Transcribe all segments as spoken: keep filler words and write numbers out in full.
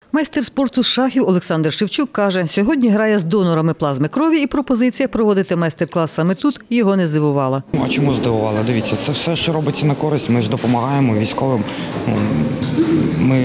Майстер спорту з шахів Олександр Шевчук каже, сьогодні грає з донорами плазми крові і пропозиція проводити майстер-клас саме тут його не здивувала. А чому здивувала? Дивіться, це все, що робиться на користь, ми ж допомагаємо військовим. Ми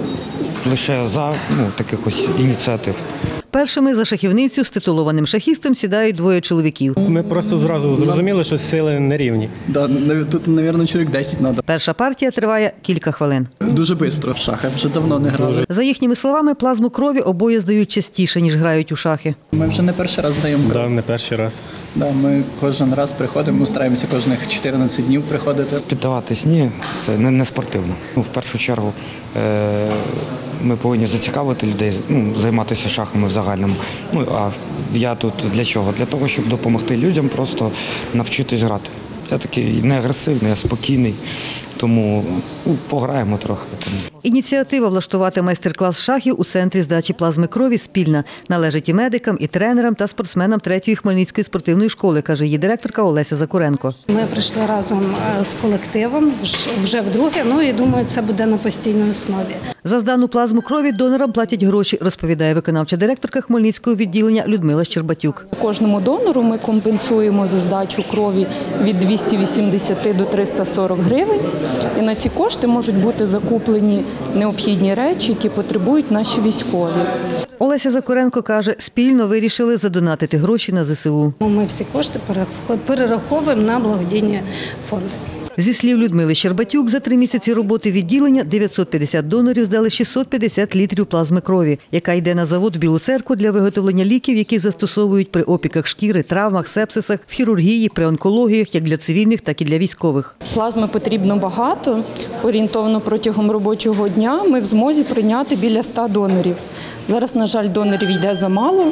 лише за ну, таких ось ініціатив. Першими за шахівницю з титулованим шахістом сідають двоє чоловіків. Ми просто зразу зрозуміли, що сили не рівні. Да, тут, мабуть, чоловік десять треба. Перша партія триває кілька хвилин. Дуже швидко в шахи, вже давно не грали. За їхніми словами, плазму крові обоє здають частіше, ніж грають у шахи. Ми вже не перший раз здаємо кров. Да, не перший раз. Да, ми кожен раз приходимо, ми стараємося кожних чотирнадцять днів приходити. Піддаватись ні, це не, не спортивно. Ну, в першу чергу е- ми повинні зацікавити людей, ну, займатися шахами в загальному. Ну, а я тут для чого? Для того, щоб допомогти людям просто навчитись грати. Я такий не агресивний, а спокійний, тому ну, пограємо трохи. Ініціатива влаштувати майстер-клас шахів у центрі здачі плазми крові спільна. Належить і медикам, і тренерам та спортсменам третьої Хмельницької спортивної школи, каже її директорка Олеся Закуренко. Ми прийшли разом з колективом вже вдруге, ну і думаю, це буде на постійній основі. За здану плазму крові донорам платять гроші, розповідає виконавча директорка Хмельницького відділення Людмила Щербатюк. Кожному донору ми компенсуємо за здачу крові від двохсот вісімдесяти до трьохсот сорока гривень. І на ці кошти можуть бути закуплені необхідні речі, які потребують наші військові. Олеся Закуренко каже, спільно вирішили задонатити гроші на зе се у. Ми всі кошти перераховуємо на благодійні фонди. Зі слів Людмили Щербатюк, за три місяці роботи відділення дев'ятсот п'ятдесят донорів здали шістсот п'ятдесят літрів плазми крові, яка йде на завод в Білу Церкву для виготовлення ліків, які застосовують при опіках шкіри, травмах, сепсисах, в хірургії, при онкологіях, як для цивільних, так і для військових. Плазми потрібно багато. Орієнтовно протягом робочого дня ми в змозі прийняти біля ста донорів. Зараз, на жаль, донорів йде замало.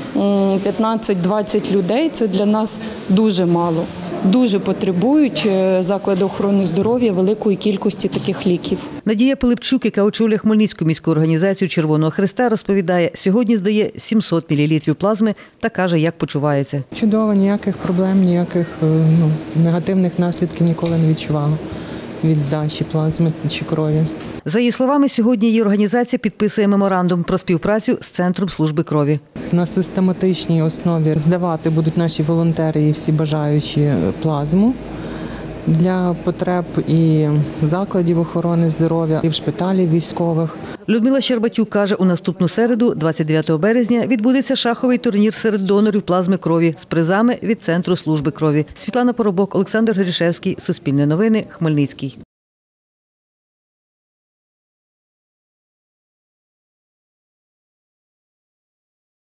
п'ятнадцять-двадцять людей – це для нас дуже мало. Дуже потребують заклади охорони здоров'я великої кількості таких ліків. Надія Пилипчук, яка очолює Хмельницьку міську організацію Червоного Хреста, розповідає, сьогодні здає сімсот мілілітрів плазми та каже, як почувається. Чудово, ніяких проблем, ніяких ну, негативних наслідків ніколи не відчувала від здачі плазми чи крові. За її словами, сьогодні її організація підписує меморандум про співпрацю з Центром служби крові. На систематичній основі здавати будуть наші волонтери і всі бажаючі плазму для потреб і закладів охорони здоров'я, і в шпиталів військових. Людмила Щербатюк каже, у наступну середу, двадцять дев'ятого березня, відбудеться шаховий турнір серед донорів плазми крові з призами від Центру служби крові. Світлана Поробок, Олександр Горішевський, Суспільне новини, Хмельницький.